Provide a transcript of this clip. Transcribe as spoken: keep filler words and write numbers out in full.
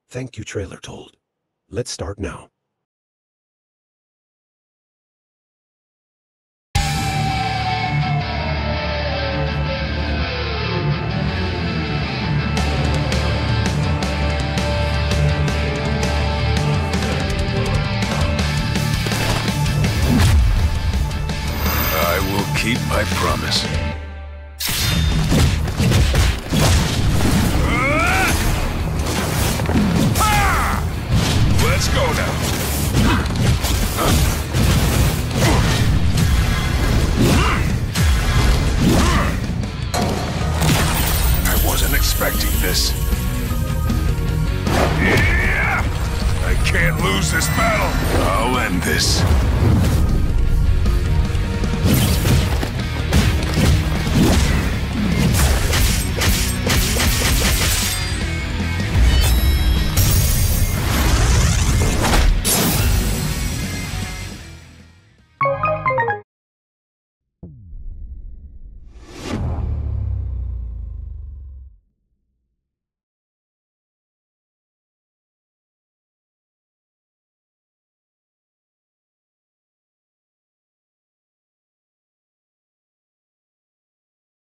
Thank you, Trailer Told. Let's start now. I will keep my promise. Let's go now. I wasn't expecting this. Yeah! I can't lose this battle. I'll end this.